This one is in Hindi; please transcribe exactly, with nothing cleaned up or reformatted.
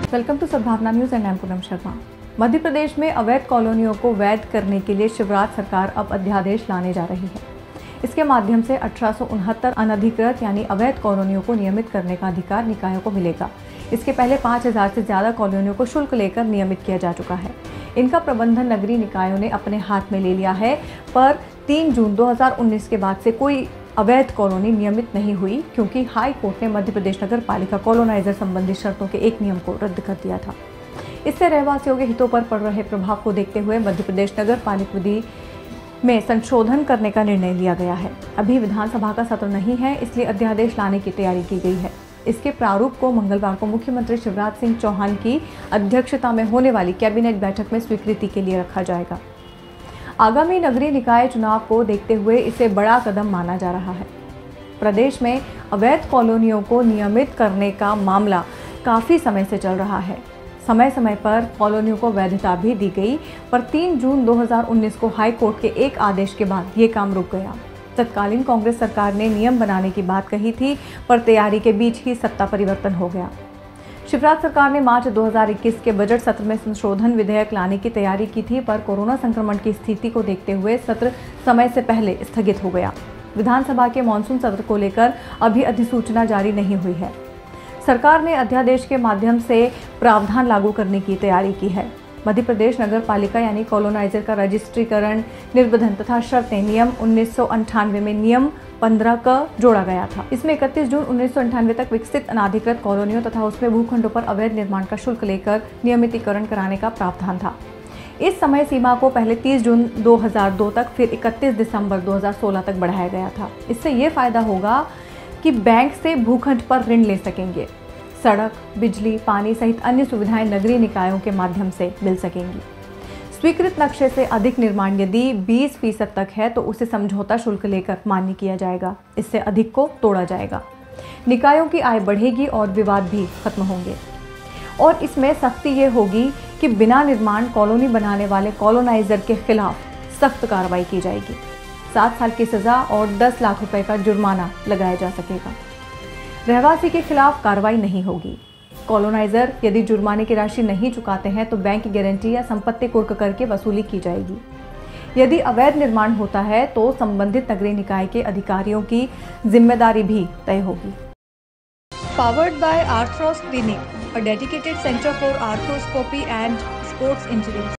Welcome to Sadbhavna news and I am Poonam Sharma. Madhya Pradesh में अवैध कॉलोनियों को वैध करने के लिए शिवराज सरकार अब अध्यादेश लाने जा रही है। इसके माध्यम से अठारह सौ उनहत्तर अनधिकृत यानी अवैध कॉलोनियों को नियमित करने का अधिकार निकायों को मिलेगा। इसके पहले पाँच हजार से ज्यादा कॉलोनियों को शुल्क लेकर नियमित किया जा चुका है। इनका प्रबंधन नगरीय निकायों ने अपने हाथ में ले लिया है, पर तीन जून दो हज़ार उन्नीस के बाद से कोई अवैध कॉलोनी नियमित नहीं हुई, क्योंकि हाई कोर्ट ने मध्य प्रदेश नगर पालिका कॉलोनाइजर संबंधी शर्तों के एक नियम को रद्द कर दिया था। इससे रहवासियों के हितों पर पड़ रहे प्रभाव को देखते हुए मध्य प्रदेश नगर पालिका विधि में संशोधन करने का निर्णय लिया गया है। अभी विधानसभा का सत्र नहीं है, इसलिए अध्यादेश लाने की तैयारी की गई है। इसके प्रारूप को मंगलवार को मुख्यमंत्री शिवराज सिंह चौहान की अध्यक्षता में होने वाली कैबिनेट बैठक में स्वीकृति के लिए रखा जाएगा। आगामी नगरीय निकाय चुनाव को देखते हुए इसे बड़ा कदम माना जा रहा है। प्रदेश में अवैध कॉलोनियों को नियमित करने का मामला काफ़ी समय से चल रहा है। समय समय पर कॉलोनियों को वैधता भी दी गई, पर तीन जून दो हज़ार उन्नीस को हाई कोर्ट के एक आदेश के बाद ये काम रुक गया। तत्कालीन कांग्रेस सरकार ने नियम बनाने की बात कही थी, पर तैयारी के बीच ही सत्ता परिवर्तन हो गया। शिवराज सरकार ने मार्च दो हज़ार इक्कीस के बजट सत्र में संशोधन विधेयक लाने की तैयारी की थी, पर कोरोना संक्रमण की स्थिति को देखते हुए सत्र समय से पहले स्थगित हो गया। विधानसभा के मानसून सत्र को लेकर अभी अधिसूचना जारी नहीं हुई है। सरकार ने अध्यादेश के माध्यम से प्रावधान लागू करने की तैयारी की है। मध्य प्रदेश नगर पालिका यानी कॉलोनाइजर का रजिस्ट्रीकरण, निर्बंधन तथा शर्तें नियम उन्नीस सौ अंठानवे में नियम पंद्रह का जोड़ा गया था। इसमें इकतीस जून उन्नीस सौ अंठानवे तक विकसित अनाधिकृत कॉलोनियों तथा उसमें भूखंडों पर अवैध निर्माण का शुल्क लेकर नियमितीकरण कराने का प्रावधान था। इस समय सीमा को पहले तीस जून दो हज़ार दो तक, फिर इकतीस दिसंबर दो हज़ार सोलह तक बढ़ाया गया था। इससे ये फायदा होगा कि बैंक से भूखंड पर ऋण ले सकेंगे। सड़क, बिजली, पानी सहित अन्य सुविधाएं नगरीय निकायों के माध्यम से मिल सकेंगी। स्वीकृत नक्शे से अधिक निर्माण यदि बीस फीसद तक है तो उसे समझौता शुल्क लेकर मान्य किया जाएगा। इससे अधिक को तोड़ा जाएगा। निकायों की आय बढ़ेगी और विवाद भी खत्म होंगे। और इसमें सख्ती ये होगी कि बिना निर्माण कॉलोनी बनाने वाले कॉलोनाइजर के खिलाफ सख्त कार्रवाई की जाएगी। सात साल की सजा और दस लाख रुपए का जुर्माना लगाया जा सकेगा। रहवासी के खिलाफ कार्रवाई नहीं होगी। कॉलोनाइजर यदि जुर्माने की राशि नहीं चुकाते हैं तो बैंक की गारंटी या संपत्ति कुर्क करके वसूली की जाएगी। यदि अवैध निर्माण होता है तो संबंधित नगरीय निकाय के अधिकारियों की जिम्मेदारी भी तय होगी। Powered by Arthros clinic, a dedicated centre for arthroscopy and sports injuries.